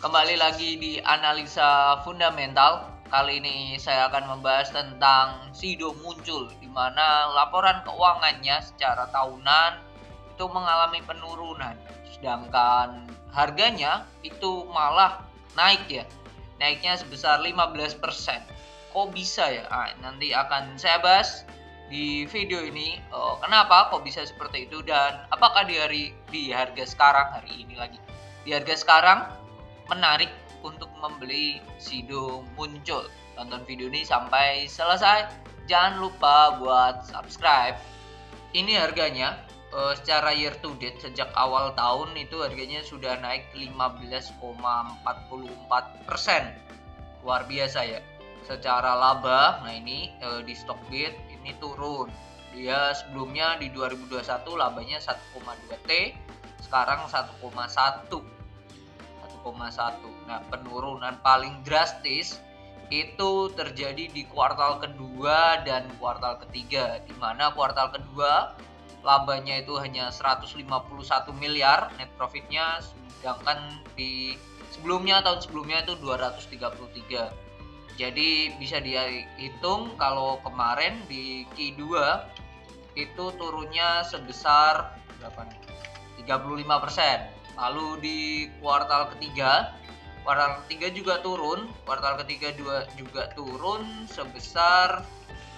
Kembali lagi di analisa fundamental. Kali ini saya akan membahas tentang Sido muncul, di mana laporan keuangannya secara tahunan itu mengalami penurunan, sedangkan harganya itu malah naik ya. Naiknya sebesar 15%. Kok bisa ya? Nanti akan saya bahas di video ini kenapa kok bisa seperti itu dan apakah di harga sekarang hari ini lagi. Di harga sekarang menarik untuk membeli Sido muncul. Tonton video ini sampai selesai. Jangan lupa buat subscribe. Ini harganya secara year to date sejak awal tahun itu harganya sudah naik 15,44%. Luar biasa ya. Secara laba, nah ini di Stockbit ini turun. Dia sebelumnya di 2021 labanya 1,2 T, sekarang 1,1. Nah, penurunan paling drastis itu terjadi di kuartal kedua dan kuartal ketiga, di mana kuartal kedua labanya itu hanya 151 miliar net profitnya, sedangkan di tahun sebelumnya itu 233. Jadi bisa dihitung kalau kemarin di Q2 itu turunnya sebesar berapa nih? 35%. Lalu di kuartal ketiga juga turun, kuartal ketiga juga turun sebesar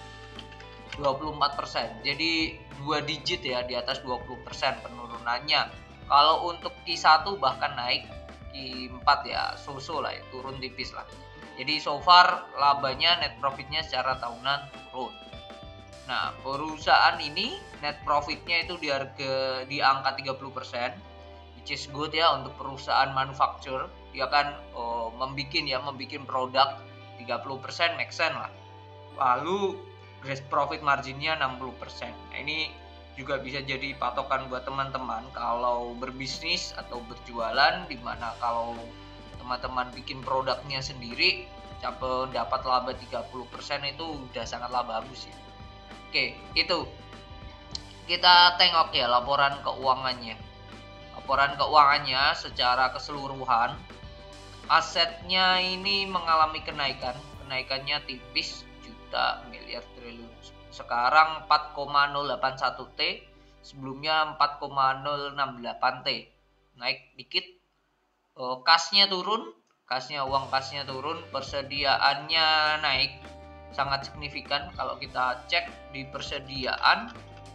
24%. Jadi 2 digit ya, di atas 20% penurunannya. Kalau untuk Q1 bahkan naik, Q4 ya so-so lah ya, turun tipis lah. Jadi so far labanya, net profitnya secara tahunan turun. Nah, perusahaan ini net profitnya itu di angka 30%, which is good ya untuk perusahaan manufacturer. Dia kan membuat produk 30% make sense lah. Lalu gross profit marginnya 60%. Nah, ini juga bisa jadi patokan buat teman-teman kalau berbisnis atau berjualan, dimana kalau teman-teman bikin produknya sendiri dapat laba 30% itu udah sangatlah bagus ya. Oke, itu kita tengok ya laporan keuangannya. Laporan keuangannya secara keseluruhan, asetnya ini mengalami kenaikannya tipis, juta, miliar, triliun. Sekarang 4,081 T, sebelumnya 4,068 T, naik dikit. Kasnya turun, uang kasnya turun, persediaannya naik sangat signifikan. Kalau kita cek di persediaan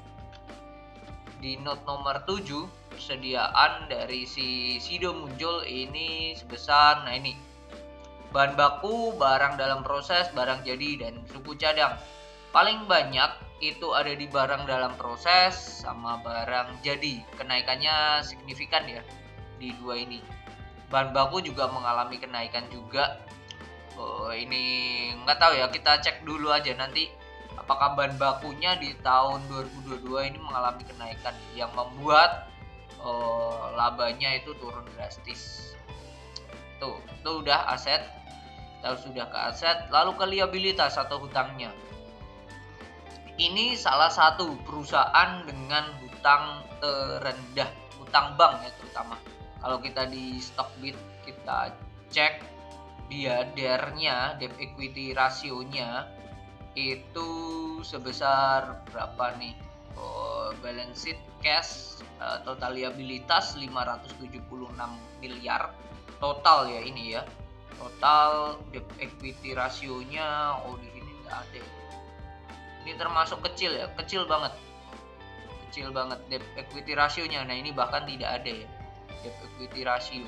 di note nomor 7, persediaan dari si Sido muncul ini sebesar, nah ini bahan baku, barang dalam proses, barang jadi, dan suku cadang. Paling banyak itu ada di barang dalam proses sama barang jadi. Kenaikannya signifikan ya di dua ini. Bahan baku juga mengalami kenaikan juga. Ini nggak tahu ya, kita cek dulu aja nanti apakah bahan bakunya di tahun 2022 ini mengalami kenaikan yang membuat labanya itu turun drastis. Tuh udah aset. Kita sudah ke aset, lalu ke liabilitas atau hutangnya. Ini salah satu perusahaan dengan hutang terendah, hutang bank ya terutama. Kalau kita di Stockbit kita cek dia DER-nya, debt equity rasionya itu sebesar berapa nih? Balance sheet cash total liabilitas 576 miliar total ya ini ya. Total debt equity rasionya di sini enggak ada. Ini termasuk kecil ya, kecil banget debt equity rasionya. Nah, ini bahkan tidak ada ya debt equity ratio.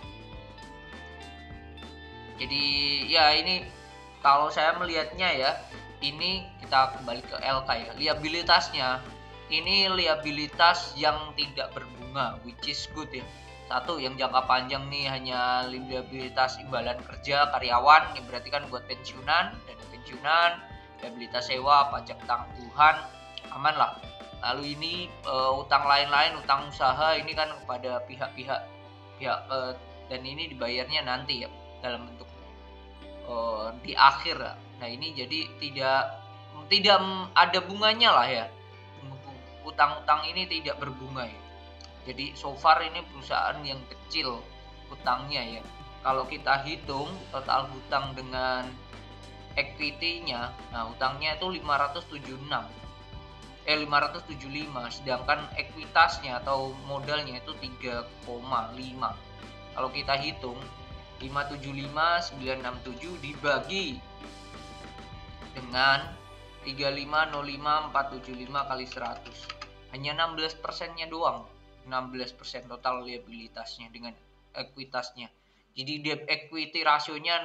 Jadi ya ini kalau saya melihatnya ya, ini kita kembali ke LK ya, liabilitasnya ini liabilitas yang tidak berbunga, which is good ya. Satu, yang jangka panjang nih hanya liabilitas imbalan kerja karyawan, ini berarti kan buat pensiunan, dana pensiunan, liabilitas sewa, pajak tangguhan, aman lah. Lalu ini utang lain-lain, utang usaha ini kan kepada pihak-pihak dan ini dibayarnya nanti ya dalam bentuk di akhir. Nah, ini jadi tidak ada bunganya lah ya. Utang-utang ini tidak berbunga ya. Jadi so far ini perusahaan yang kecil utangnya ya. kalau kita hitung total hutang dengan equity-nya, nah hutangnya itu 575, sedangkan ekuitasnya atau modalnya itu 3,5. Kalau kita hitung 575.967 dibagi dengan 3505.475 kali 100, hanya 16%-nya doang. 16% total liabilitasnya dengan ekuitasnya. Jadi debt equity rasionya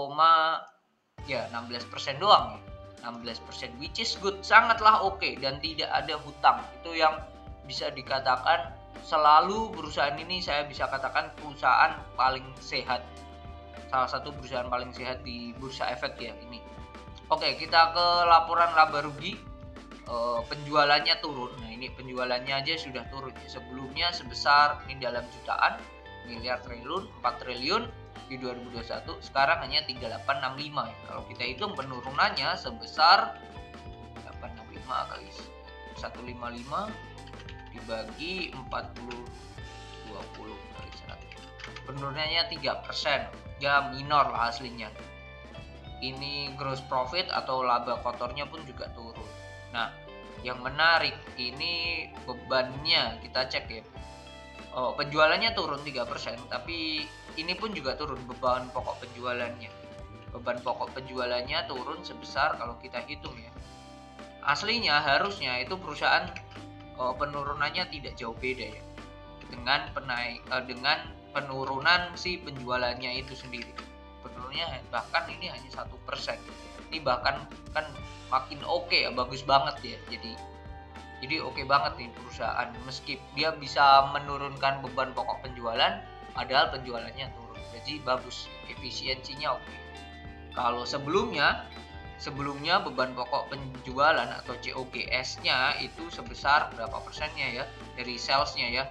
16% doang ya. 16%, which is good, sangatlah oke, dan tidak ada hutang. Itu yang bisa dikatakan selalu perusahaan ini saya bisa katakan perusahaan paling sehat. Salah satu perusahaan paling sehat di Bursa Efek ya ini. Oke, kita ke laporan laba rugi. Penjualannya turun. Nah, ini penjualannya aja sudah turun. Sebelumnya sebesar, ini dalam jutaan, miliar triliun, 4 triliun di 2021, sekarang hanya 3865 ya. Kalau kita hitung penurunannya sebesar 865 kali 155 dibagi 40 20 kali 100. Penurunannya 3%. Ya minor lah aslinya. Ini gross profit atau laba kotornya pun juga turun. Nah, yang menarik ini bebannya kita cek ya. Penjualannya turun 3%, tapi ini pun juga turun beban pokok penjualannya. Beban pokok penjualannya turun sebesar, kalau kita hitung ya, aslinya harusnya itu perusahaan penurunannya tidak jauh beda ya dengan dengan penurunan si penjualannya itu sendiri. Penurunannya bahkan ini hanya 1%. Ini bahkan kan makin oke ya, bagus banget ya. Jadi oke banget nih perusahaan, meski dia bisa menurunkan beban pokok penjualan padahal penjualannya turun. Jadi bagus, efisiensinya oke. Kalau sebelumnya beban pokok penjualan atau COGS-nya itu sebesar berapa persennya ya dari sales-nya ya.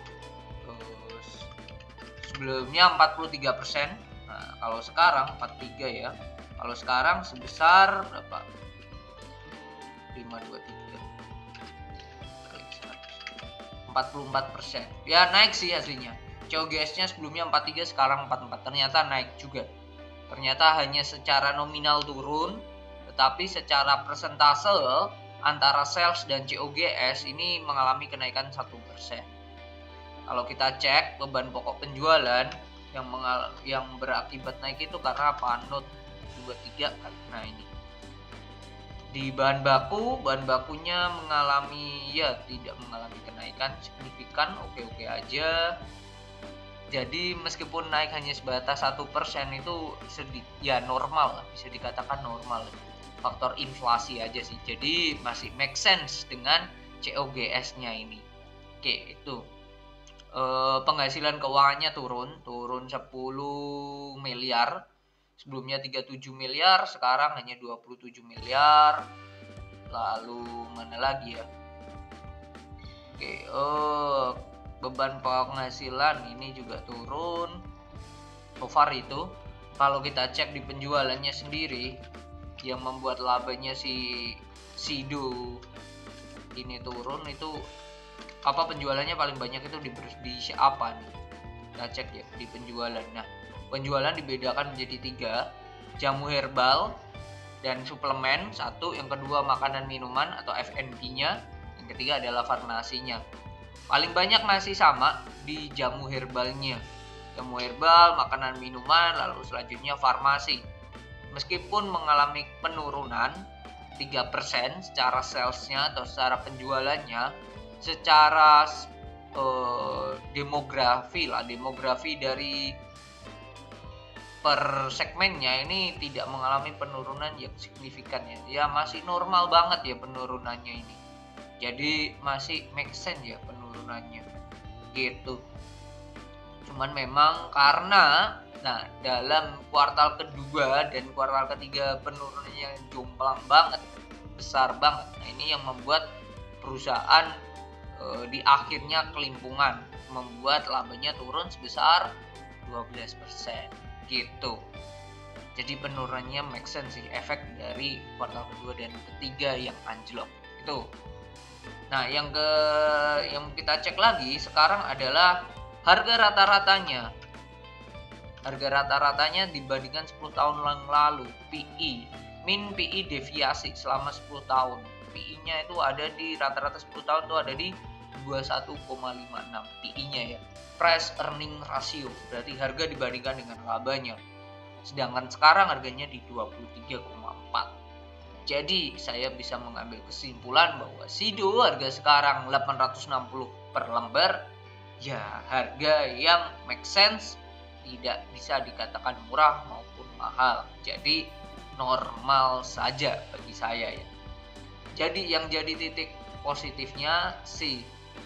Sebelumnya 43%. Nah, kalau sekarang 43 ya. Kalau sekarang sebesar berapa? 523 44%. Ya naik sih hasilnya. COGS-nya sebelumnya 43, sekarang 44. Ternyata naik juga. Ternyata hanya secara nominal turun, tetapi secara persentase antara sales dan COGS ini mengalami kenaikan 1%. Kalau kita cek beban pokok penjualan yang berakibat naik itu karena panut 23 kan. Nah ini. Di bahan bakunya tidak mengalami kenaikan signifikan, oke-oke aja. Jadi meskipun naik hanya sebatas 1% itu ya normal lah, bisa dikatakan normal. Faktor inflasi aja sih. Jadi masih make sense dengan COGS-nya ini. Oke, itu. Penghasilan keuangannya turun 10 miliar. Sebelumnya 37 miliar, sekarang hanya 27 miliar. Lalu mana lagi ya? Oke, beban penghasilan ini juga turun. So far itu, kalau kita cek di penjualannya sendiri, yang membuat labanya si Sido ini turun itu penjualannya paling banyak itu di apa nih? Kita cek ya di penjualan. Nah, penjualan dibedakan menjadi 3, jamu herbal dan suplemen 1, yang kedua makanan minuman atau F&B-nya, yang ketiga adalah farmasinya. Paling banyak masih sama di jamu herbalnya. Jamu herbal, makanan minuman, lalu selanjutnya farmasi. Meskipun mengalami penurunan 3% secara salesnya atau secara penjualannya, secara demografi dari per segmennya ini tidak mengalami penurunan yang signifikan ya. Ya masih normal banget ya penurunannya ini. Jadi masih make sense ya penurunannya. Gitu. Cuman memang karena dalam kuartal kedua dan kuartal ketiga penurunannya jomplang banget, besar banget. Nah, ini yang membuat perusahaan di akhirnya kelimpungan, membuat labanya turun sebesar 12%. Gitu. Jadi penurunannya make sense sih, efek dari kuartal kedua dan ketiga yang anjlok itu. Nah, yang kita cek lagi sekarang adalah harga rata-ratanya. harga rata-ratanya dibandingkan 10 tahun yang lalu. PE, mean PE deviasi selama 10 tahun. PE-nya itu ada di rata-rata 10 tahun itu ada di 21,56 PE-nya ya. Price earning ratio, berarti harga dibandingkan dengan labanya. Sedangkan sekarang harganya di 23,4. Jadi saya bisa mengambil kesimpulan bahwa Sido harga sekarang 860 per lembar ya harga yang make sense, tidak bisa dikatakan murah maupun mahal. Jadi normal saja bagi saya ya. Jadi yang jadi titik positifnya si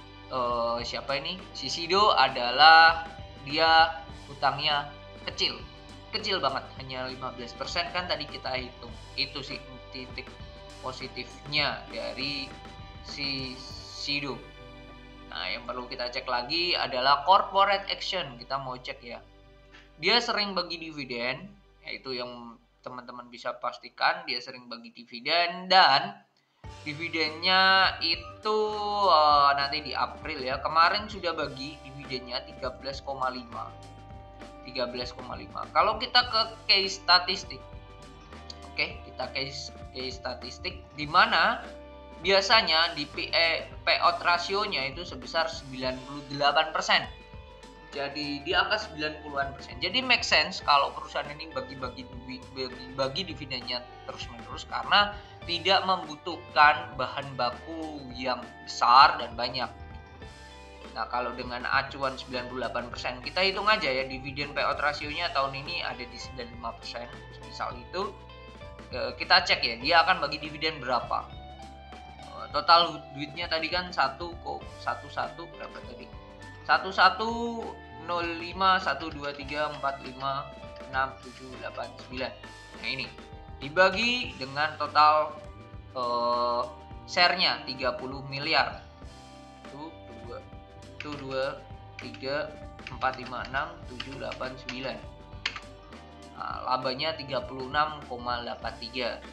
Sido adalah dia hutangnya kecil banget, hanya 15% kan tadi kita hitung. Itu sih titik positifnya dari si Sido. Nah, yang perlu kita cek lagi adalah corporate action. Kita mau cek ya. Dia sering bagi dividen, yaitu yang teman-teman bisa pastikan dia sering bagi dividen, dan dividennya itu nanti di April ya. Kemarin sudah bagi dividennya 13,5. Kalau kita ke case statistik. Oke, kita case statistik di mana biasanya di payout rasionya itu sebesar 98%. Jadi di angka 90-an%. Jadi make sense kalau perusahaan ini bagi dividennya terus-menerus karena tidak membutuhkan bahan baku yang besar dan banyak. Nah, kalau dengan acuan 98%, kita hitung aja ya dividen payout rasionya tahun ini ada di 95%. Misal itu kita cek ya, dia akan bagi dividen berapa. Total duitnya tadi kan 11 berapa tadi? 110512345678 9. Nah, ini dibagi dengan total share-nya 30 miliar. 1 2 3 4 5 6 7 8 9. Nah, labanya 36,83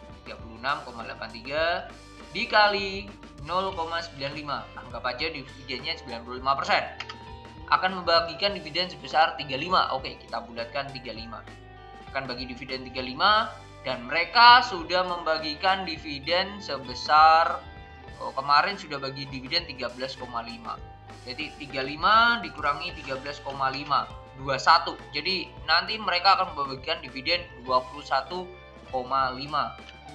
dikali 0,95, anggap aja dividennya 95%, akan membagikan dividen sebesar 35. Oke, kita bulatkan 35, akan bagi dividen 35, dan mereka sudah membagikan dividen sebesar kemarin sudah bagi dividen 13,5. Jadi 35 dikurangi 13,5, 21. Jadi nanti mereka akan membagikan dividen 21,5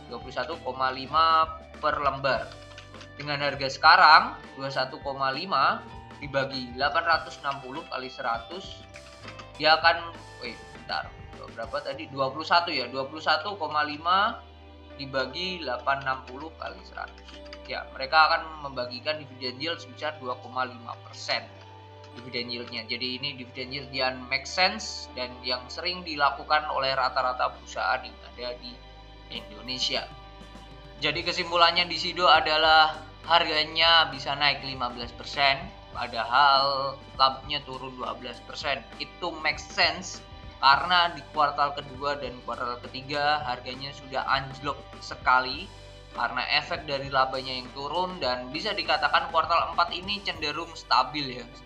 per lembar. Dengan harga sekarang 21,5 dibagi 860 kali 100, dia akan berapa tadi? 21 ya. 21,5 dibagi 860 kali 100. Ya, mereka akan membagikan dividen yield sebesar 2,5% dividen yieldnya. Jadi ini dividen yield yang make sense dan yang sering dilakukan oleh rata-rata perusahaan yang ada di Indonesia. Jadi kesimpulannya di Sido adalah harganya bisa naik 15%, padahal labanya turun 12%. Itu make sense karena di kuartal kedua dan kuartal ketiga harganya sudah anjlok sekali karena efek dari labanya yang turun, dan bisa dikatakan kuartal 4 ini cenderung stabil ya,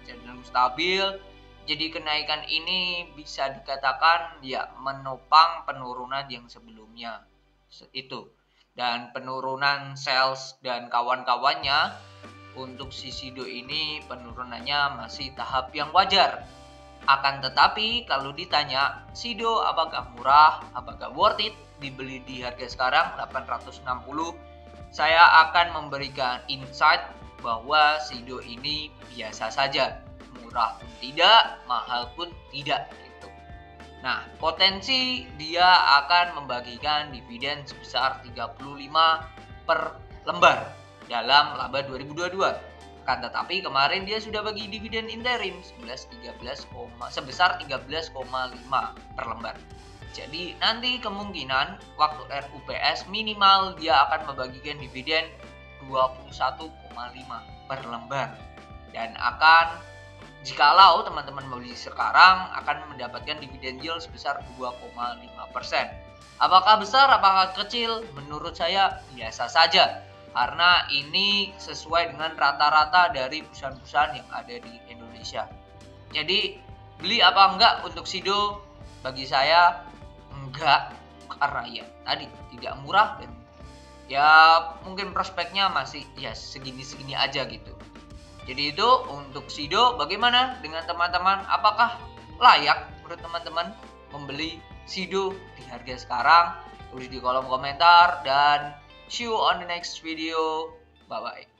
Jadi kenaikan ini bisa dikatakan ya menopang penurunan yang sebelumnya itu. Dan penurunan sales dan kawan-kawannya untuk si Sido ini penurunannya masih tahap yang wajar. Akan tetapi kalau ditanya Sido apakah murah, apakah worth it dibeli di harga sekarang 860, saya akan memberikan insight bahwa Sido ini biasa saja, murah pun tidak, mahal pun tidak gitu. Nah, potensi dia akan membagikan dividen sebesar 35 per lembar dalam laba 2022. Kan tetapi kemarin dia sudah bagi dividen interim sebesar 13,5 per lembar. Jadi nanti kemungkinan waktu RUPS minimal dia akan membagikan dividen 21,5 per lembar. Dan akan, jikalau teman-teman membeli sekarang, akan mendapatkan dividen yield sebesar 2,5%. Apakah besar, apakah kecil? Menurut saya biasa saja. Karena ini sesuai dengan rata-rata dari perusahaan-perusahaan yang ada di Indonesia. Jadi beli apa enggak untuk Sido? Bagi saya enggak, karena ya tadi tidak murah dan ya mungkin prospeknya masih ya segini-segini aja gitu. Jadi itu untuk Sido. Bagaimana dengan teman-teman? Apakah layak menurut teman-teman membeli Sido di harga sekarang? Tulis di kolom komentar dan see you on the next video. Bye bye.